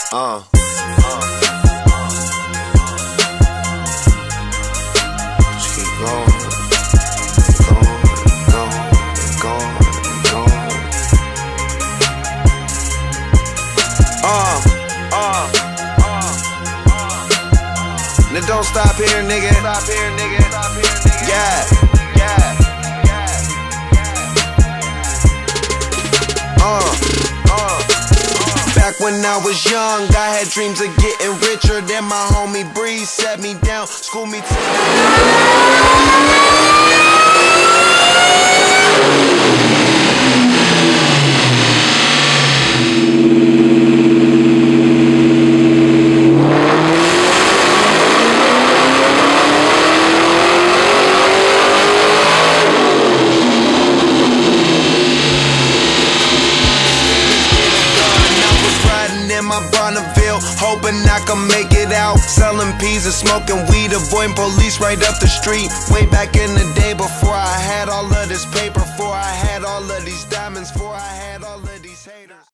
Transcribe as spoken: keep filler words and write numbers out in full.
Uh. Just keep going, going, going, going, going. Uh, uh, uh, uh. Now don't stop here, nigga. Stop here, nigga. Stop here, nigga. Yeah, yeah, yeah. Uh, uh. Back when I was young, I had dreams of getting richer. Then my homie Breeze set me down, schooled me to my Bonneville, hoping I can make it out. Selling peas and smoking weed, avoiding police right up the street. Way back in the day, before I had all of this paper, before I had all of these diamonds, before I had all of these haters.